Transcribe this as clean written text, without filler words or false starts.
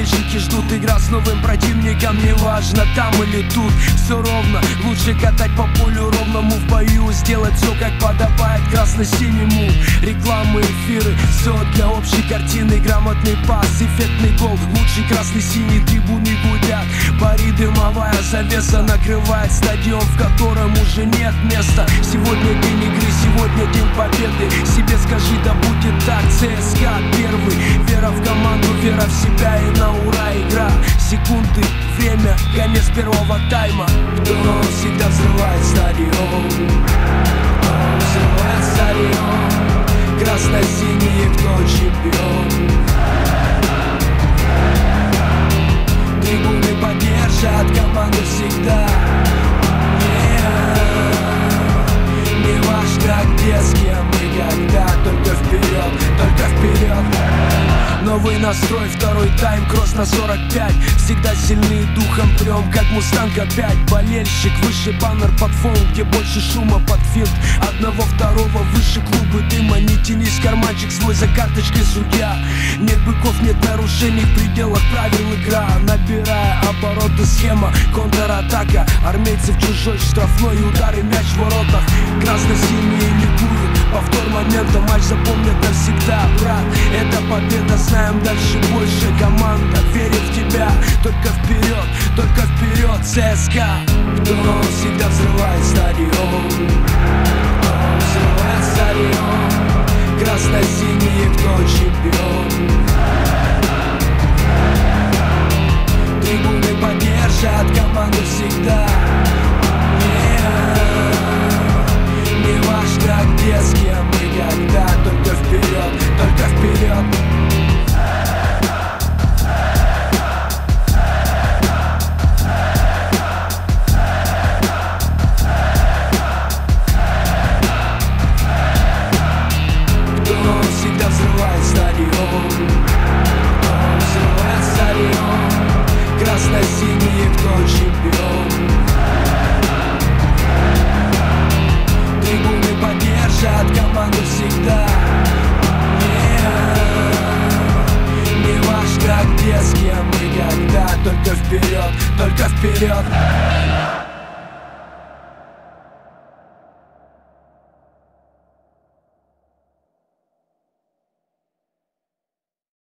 болельщики ждут. Игра с новым противником, неважно там или тут. Все ровно, лучше катать по полю ровному в бою. Сделать все как подобает красно-синему. Рекламы, эфиры, все для общей картины. Грамотный пас, эффектный гол, лучший красный-синий. Трибуны гудят, пари, дымовая завеса накрывает стадион, в котором уже нет места. Сегодня день игры, сегодня день победы. Себе скажи, да будет так. ЦСКА первый, вера в команду, вера в себя и на ура игра. Секунды, время, конец первого тайма. Кто всегда взрывает стадион? Кто взрывает стадион? Красно-синие, кто чемпион? Трибуны поддержат команду всегда. Не важно где, с кем и когда. Только вперед, только вперед. Новый настрой, второй тайм, кросс на 45. Всегда сильны духом, прям как мустанг опять. Болельщик, выше баннер под фон, где больше шума под финт. Одного, второго, выше клубы дыма. Не тянись карманчик свой за карточкой судья. Нет быков, нет нарушений, в пределах правил игра. Набирая обороты, схема, контратака. Армейцы в чужой штрафной, удары, мяч в воротах. Красно-синие ликуют, повтор момента, матч запомнят навсегда. Брат, это победа, знаем дальше больше. Команда верит в тебя, только вперед, ЦСКА. Кто всегда взрывает стадион? Кто взрывает стадион? Красно-синие, кто чемпион? Трибуны поддержат команду всегда. Не важно где, с кем и когда. Только вперед, только вперед. Кто всегда взрывает стадион? Кто взрывает стадион? Красно-синие, кто чемпион? Трибуны поддержат команду всегда. Не важно где, с кем и когда. Только вперед, только вперед.